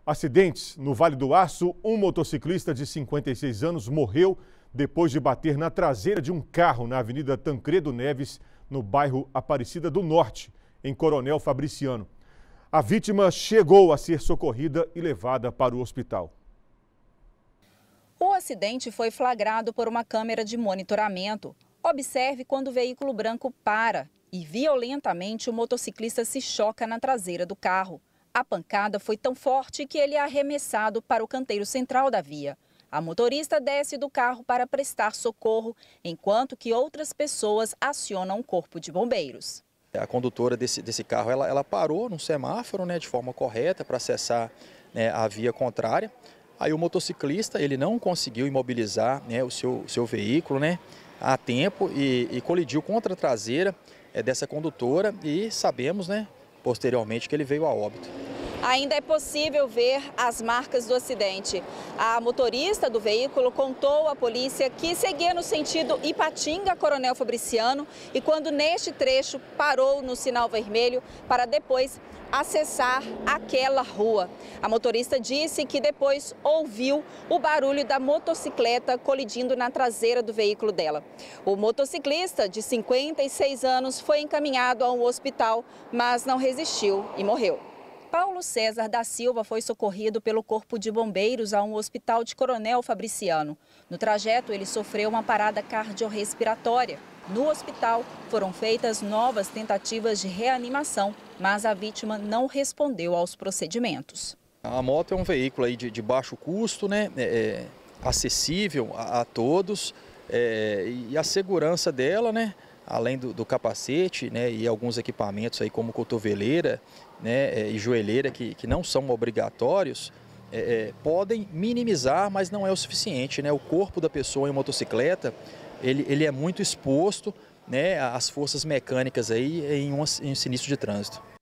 Acidentes no Vale do Aço, um motociclista de 56 anos morreu depois de bater na traseira de um carro na Avenida Tancredo Neves, no bairro Aparecida do Norte, em Coronel Fabriciano. A vítima chegou a ser socorrida e levada para o hospital. O acidente foi flagrado por uma câmera de monitoramento. Observe quando o veículo branco para e violentamente o motociclista se choca na traseira do carro. A pancada foi tão forte que ele é arremessado para o canteiro central da via. A motorista desce do carro para prestar socorro, enquanto que outras pessoas acionam o corpo de bombeiros. A condutora desse carro ela parou num semáforo, de forma correta para acessar, a via contrária. Aí o motociclista ele não conseguiu imobilizar, o seu veículo, a tempo e colidiu contra a traseira dessa condutora e sabemos, posteriormente, que ele veio a óbito. Ainda é possível ver as marcas do acidente. A motorista do veículo contou à polícia que seguia no sentido Ipatinga-Coronel Fabriciano e quando neste trecho parou no sinal vermelho para depois acessar aquela rua. A motorista disse que depois ouviu o barulho da motocicleta colidindo na traseira do veículo dela. O motociclista, de 56 anos, foi encaminhado a um hospital, mas não resistiu e morreu. Paulo César da Silva foi socorrido pelo Corpo de Bombeiros a um hospital de Coronel Fabriciano. No trajeto, ele sofreu uma parada cardiorrespiratória. No hospital, foram feitas novas tentativas de reanimação, mas a vítima não respondeu aos procedimentos. A moto é um veículo aí de baixo custo, acessível a todos, e a segurança dela, além do capacete, e alguns equipamentos aí como cotoveleira, e joelheira que não são obrigatórios, podem minimizar, mas não é o suficiente, O corpo da pessoa em motocicleta, ele é muito exposto, às forças mecânicas aí em um sinistro de trânsito.